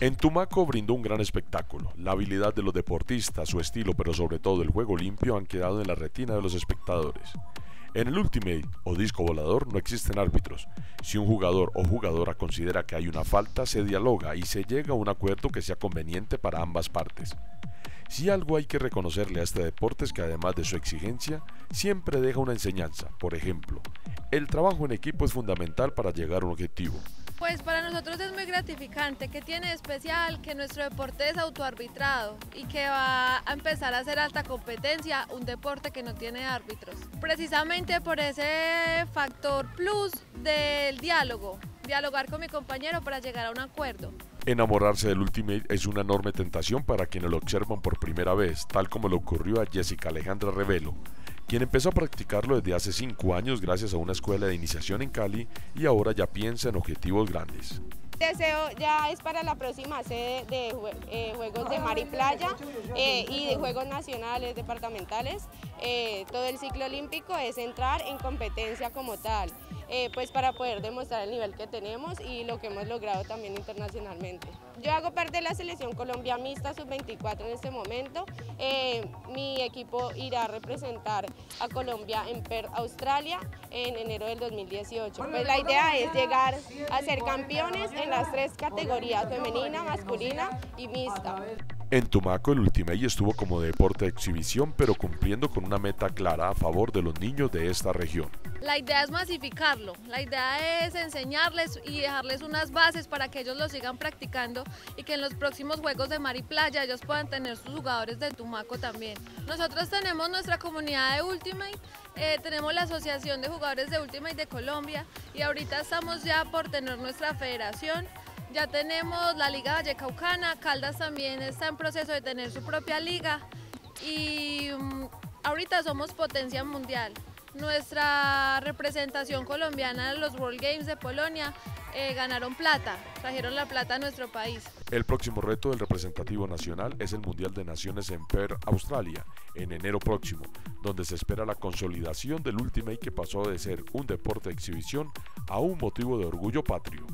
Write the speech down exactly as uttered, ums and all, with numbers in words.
En Tumaco brindó un gran espectáculo. La habilidad de los deportistas, su estilo, pero sobre todo el juego limpio han quedado en la retina de los espectadores. En el Ultimate o disco volador no existen árbitros. Si un jugador o jugadora considera que hay una falta, se dialoga y se llega a un acuerdo que sea conveniente para ambas partes. Si algo hay que reconocerle a este deporte es que además de su exigencia, siempre deja una enseñanza. Por ejemplo, el trabajo en equipo es fundamental para llegar a un objetivo. Pues para nosotros es muy gratificante. ¿Qué tiene de especial? Que nuestro deporte es autoarbitrado y que va a empezar a hacer alta competencia, un deporte que no tiene árbitros. Precisamente por ese factor plus del diálogo, dialogar con mi compañero para llegar a un acuerdo. Enamorarse del Ultimate es una enorme tentación para quienes lo observan por primera vez, tal como le ocurrió a Jessica Alejandra Revelo, quien empezó a practicarlo desde hace cinco años gracias a una escuela de iniciación en Cali y ahora ya piensa en objetivos grandes. Deseo ya es para la próxima sede de eh, Juegos de Mar y Playa eh, y de Juegos Nacionales, departamentales. Eh, todo el ciclo olímpico es entrar en competencia como tal, eh, pues para poder demostrar el nivel que tenemos y lo que hemos logrado también internacionalmente. Yo hago parte de la selección Colombia mixta sub veinticuatro en este momento. Eh, mi equipo irá a representar a Colombia en Perth, Australia, en enero del dos mil dieciocho. Pues la idea es llegar a ser campeones en las tres categorías, femenina, masculina y mixta. En Tumaco el Ultimate estuvo como deporte de exhibición, pero cumpliendo con una meta clara a favor de los niños de esta región. La idea es masificarlo, la idea es enseñarles y dejarles unas bases para que ellos lo sigan practicando y que en los próximos Juegos de Mar y Playa ellos puedan tener sus jugadores de Tumaco también. Nosotros tenemos nuestra comunidad de Ultimate, eh, tenemos la Asociación de Jugadores de Ultimate de Colombia y ahorita estamos ya por tener nuestra federación. Ya tenemos la Liga Vallecaucana, Caldas también está en proceso de tener su propia liga y um, ahorita somos potencia mundial. Nuestra representación colombiana en los World Games de Polonia eh, ganaron plata, trajeron la plata a nuestro país. El próximo reto del representativo nacional es el Mundial de Naciones en Perth, Australia, en enero próximo, donde se espera la consolidación del Ultimate que pasó de ser un deporte de exhibición a un motivo de orgullo patrio.